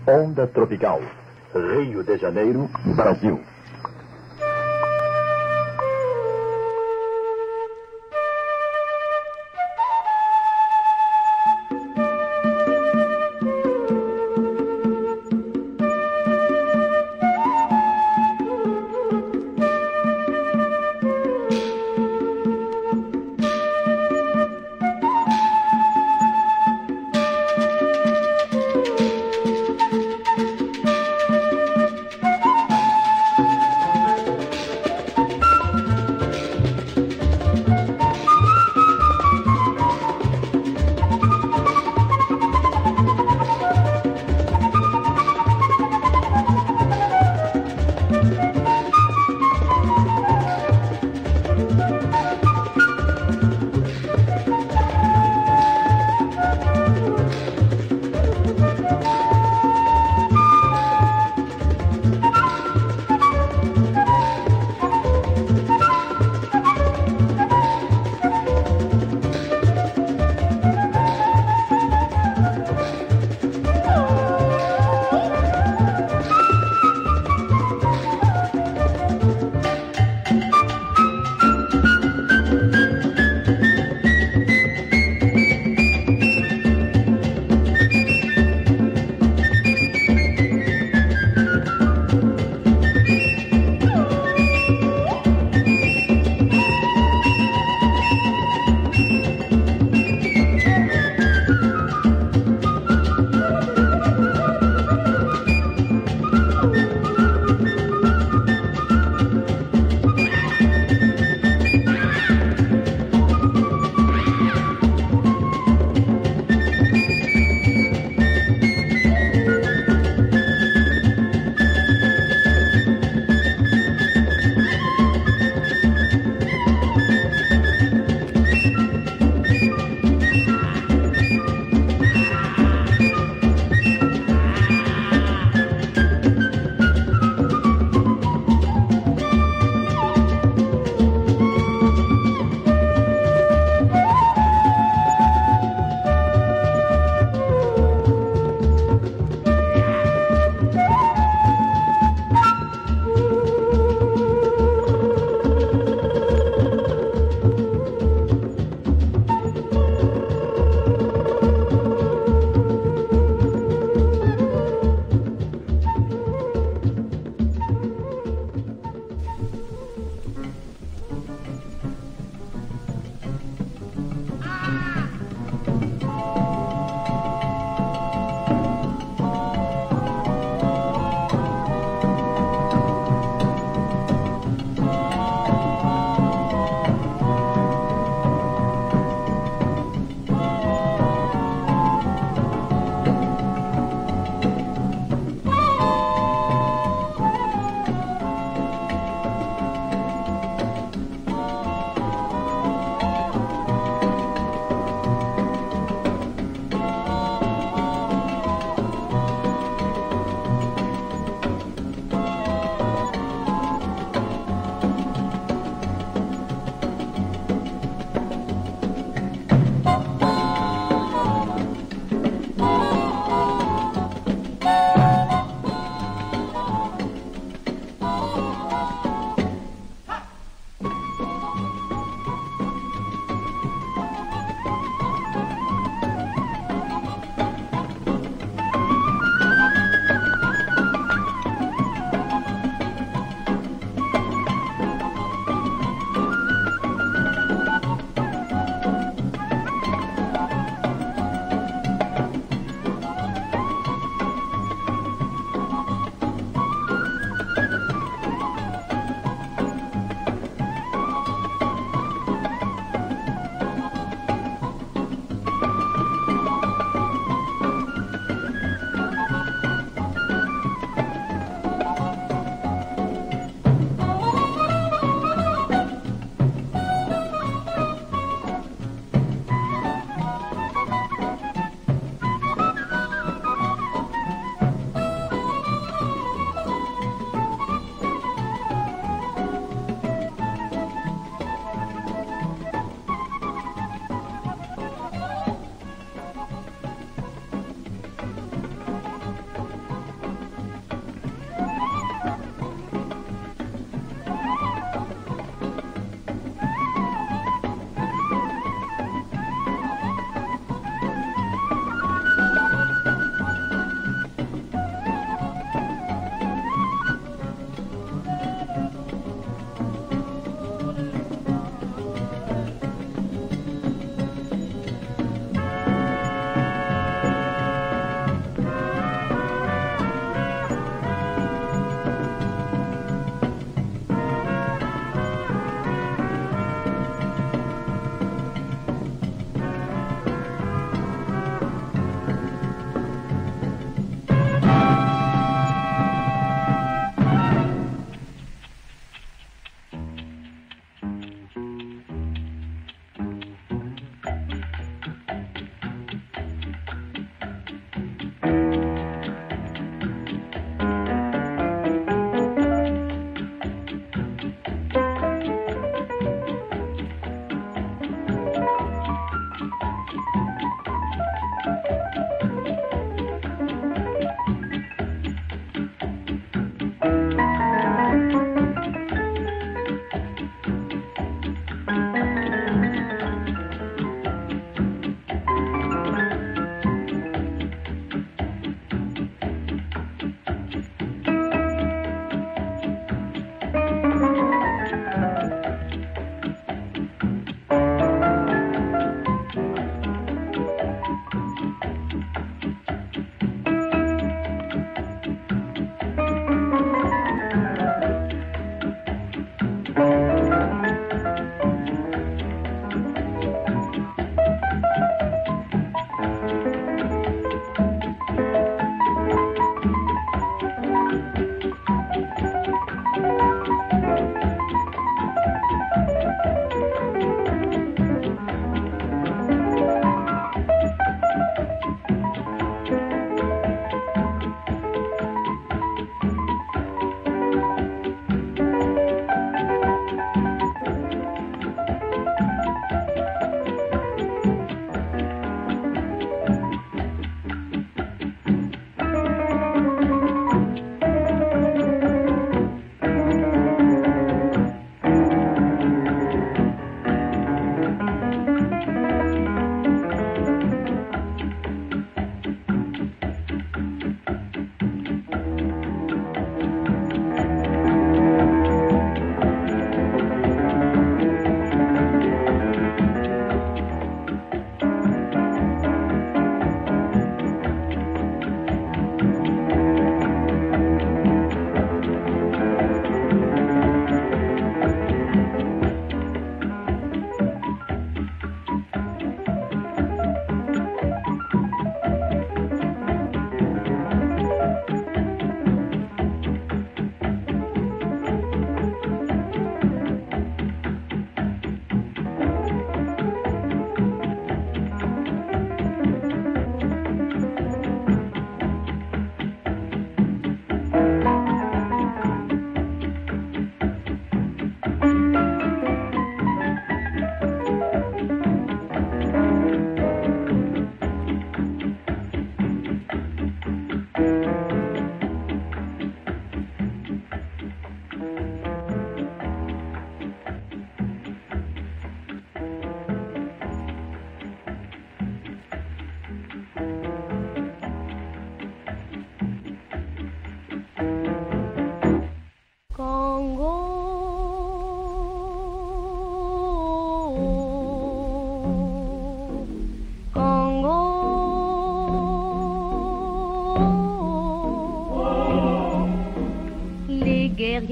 Onda Tropical. Rio de Janeiro, Brasil.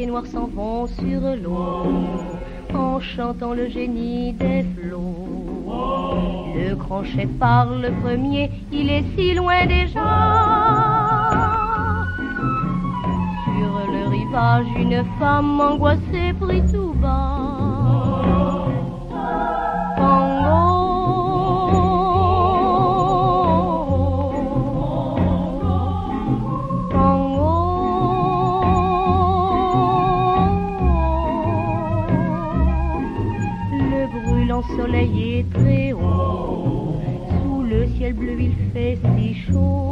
noirs s'en vont sur l'eau, en chantant le génie des flots. Le grand chef parle premier, il est si loin déjà. Sur le rivage, une femme angoissée prit tout bas. Le soleil est très haut, sous le ciel bleu il fait si chaud.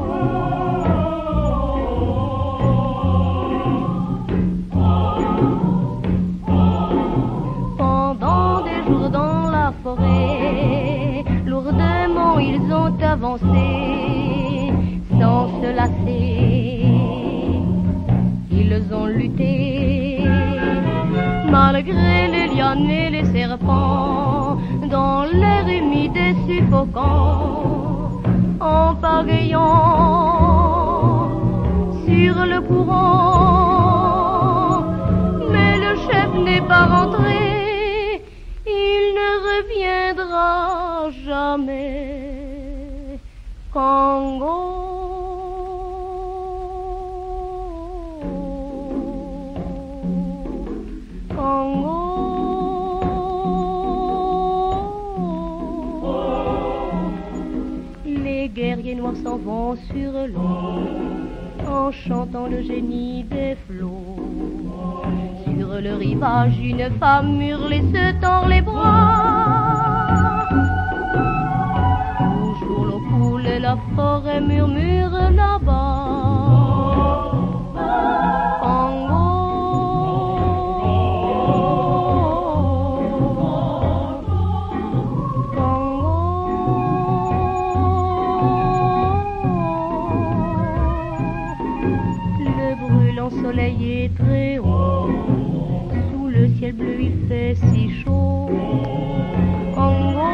Pendant des jours dans la forêt, lourdement ils ont avancé, sans se lasser, ils ont lutté, malgré les lianes et les serpents, dans l'air humide et suffocant, en pagayant sur le courant. Mais le chef n'est pas rentré, il ne reviendra jamais. Congo. Les guerriers noirs s'en vont sur l'eau, en chantant le génie des flots. Sur le rivage, une femme hurle et se tord les bras. Toujours l'eau coule et la forêt murmure là-bas. Le soleil est très haut, sous le ciel bleu il fait si chaud. Congo.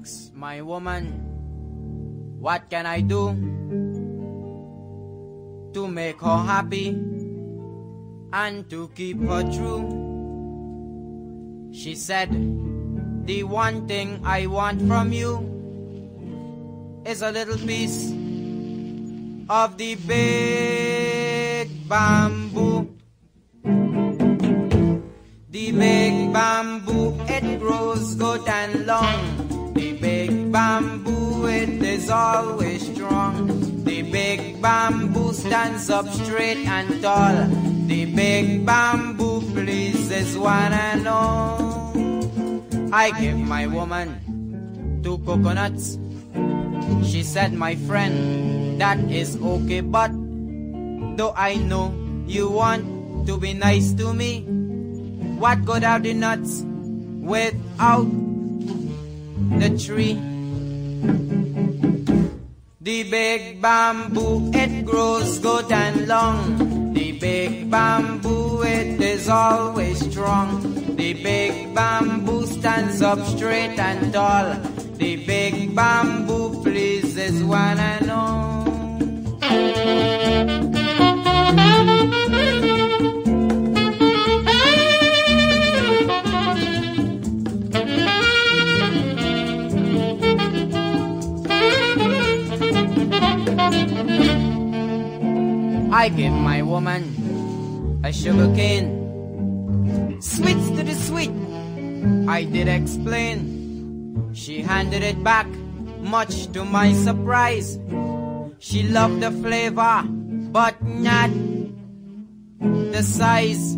asked my woman, what can I do to make her happy and to keep her true? She said, the one thing I want from you is a little piece of the big bamboo. The big bamboo, it grows good and long. The big bamboo, it is always strong. The big bamboo stands up straight and tall. The big bamboo pleases one and all. I gave my woman 2 coconuts. She said, my friend, that is okay, but though I know you want to be nice to me, what good are the nuts without the tree? The big bamboo, it grows good and long. The big bamboo, it is always strong. The big bamboo stands up straight and tall. The big bamboo pleases one and all. I gave my woman a sugar cane, sweets to the sweet, I did explain. She handed it back, much to my surprise. She loved the flavor, but not the size.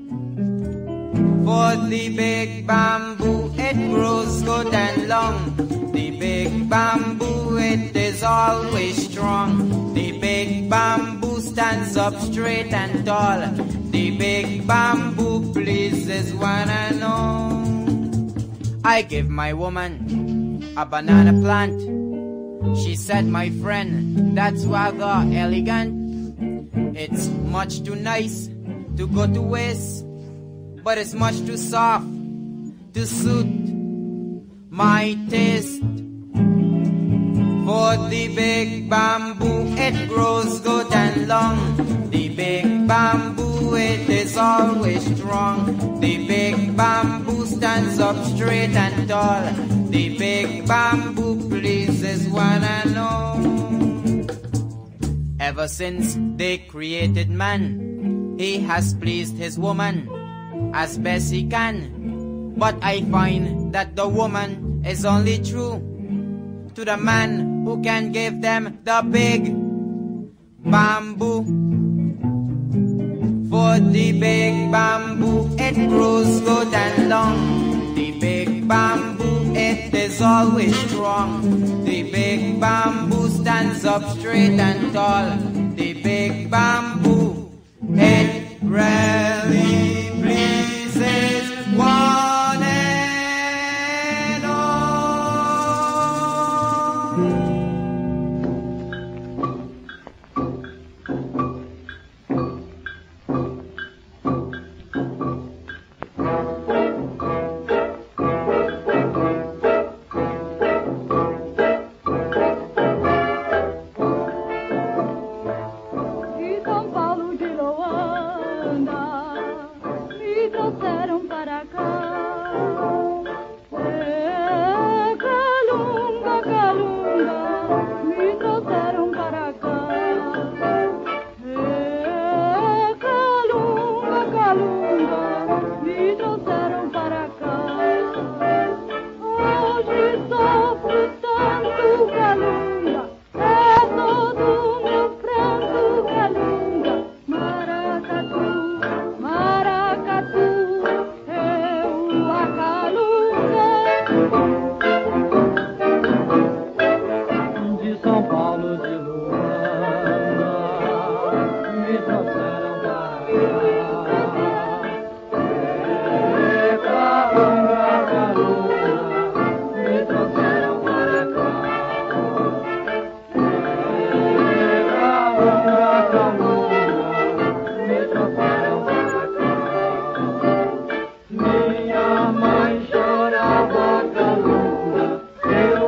For the big bamboo, it grows good and long. The big bamboo, it is always strong. The big bamboo stands up straight and tall. The big bamboo pleases one and all. I gave my woman a banana plant. She said, my friend, that's rather elegant. It's much too nice to go to waste, but it's much too soft to suit my taste. For the big bamboo, it grows good and long. The big bamboo, it is always strong. The big bamboo stands up straight and tall. The big bamboo pleases one and all. Ever since they created man, he has pleased his woman as best he can. But I find that the woman is only true to the man who can give them the big bamboo. For the big bamboo, it grows good and long. The big bamboo, it is always strong. The big bamboo stands up straight and tall. The big bamboo, it really pleases one and all. Minha mãe chorava calunga, eu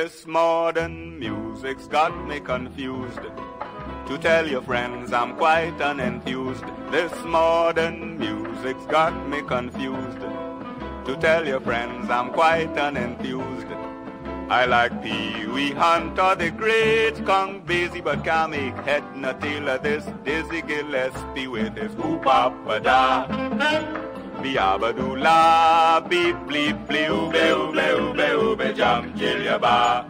This modern music's got me confused. To tell your friends I'm quite unenthused. This modern music's got me confused. To tell your friends I'm quite unenthused. I like Pee Wee Hunt or the great Skunk Basie, but can't make head nor tail of this Dizzy Gillespie with his oop-a-ba-da. Be-a-ba-doo-la, beep-bleep-blee-oobe, oobe, oobe, oobe, jam, jill-ya-ba,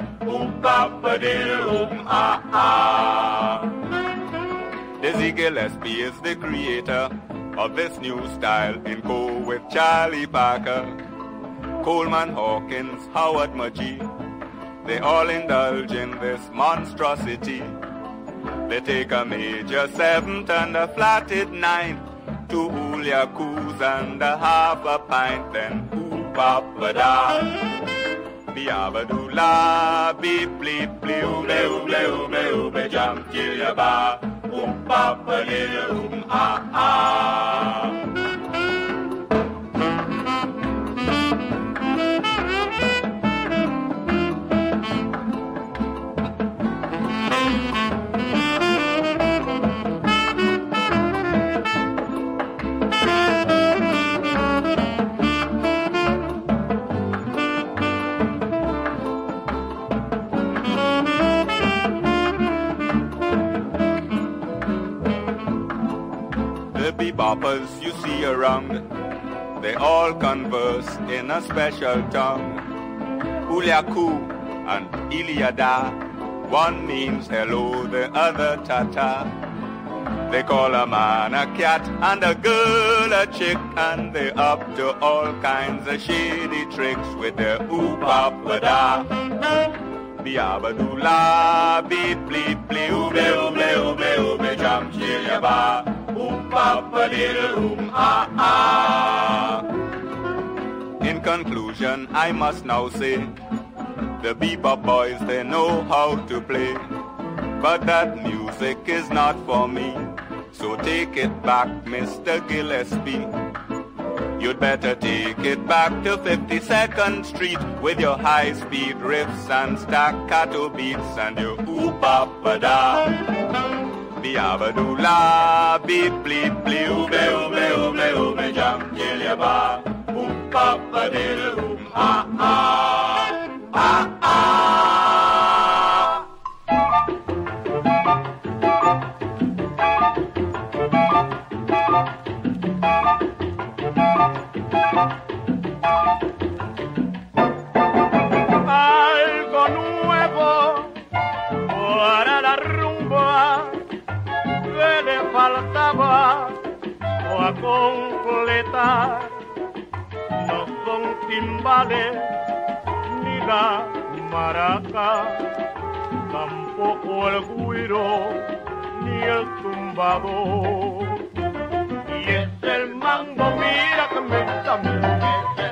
oop-a-ba-dill-oop-ah-ah. Dizzy Gillespie is the creator of this new style in co with Charlie Parker, Coleman Hawkins, Howard Mudgee. They all indulge in this monstrosity. They take a major seventh and a flatted ninth, two Julia coos and a half a pint, then oop-a-ba-da. Be-a-ba-doo-la, beep-bleep-blee, ooble, ooble, ooble, ooble, jam, jill-ya-ba, oop-a-ba-dill-oop-ah-ah. Boppers you see around, they all converse in a special tongue. Julia Coo and Iliada, one means hello, the other ta-ta. They call a man a cat and a girl a chick, and they up to all kinds of shady tricks with their oop-a-ba-da. Be-a-ba-doo-la, beep-bleep-blee, oobe, oobe, oobe, oobe, jam, jill-ya-ba, oop-a-ba-dill-oop-ah-ah. In conclusion, I must now say, the bebop boys, they know how to play, but that music is not for me. So take it back, Mr. Gillespie. You'd better take it back to 52nd Street with your high-speed riffs and staccato beats and your oop-a-ba-da. Be-a-ba-doo-la, beep-bleep-blee, oobe, oobe, oobe, oobe, jam, jill-ya-ba, oop-a-ba-dill-oop-ah-ah, ah-ah. Algo nuevo para la rumba que le faltaba o a completar. No son timbales ni la maraca, tampoco el güiro ni el tumbador. Y es el mango, mira que me está,